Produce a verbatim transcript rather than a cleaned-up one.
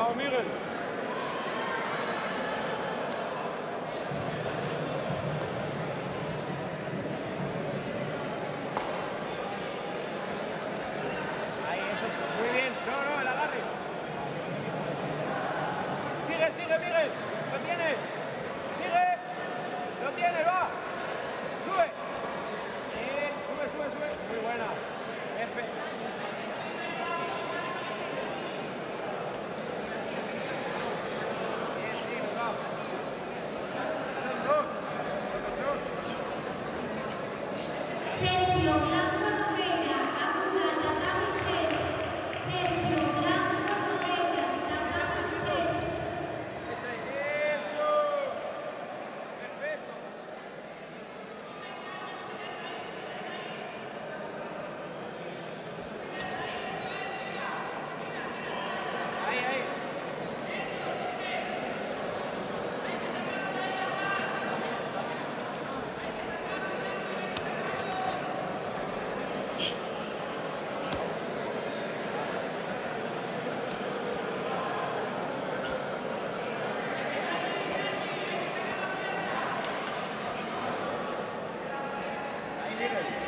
Vamos, Miguel. Ahí, eso. Muy bien. No, no, el agarre. Sigue, sigue, Miguel. Lo tienes. Sigue. Lo tienes, va. Sube. Bien, sube, sube, sube. Muy buena. Perfecto. Bien, sí, va. Son dos. Son dos. Sergio Blanco Nogueira, Aguda, tatami tres. Sergio Blanco Nogueira, tatami tres. Eso, eso. Perfecto. Ahí, ahí. Ahí, Miguel.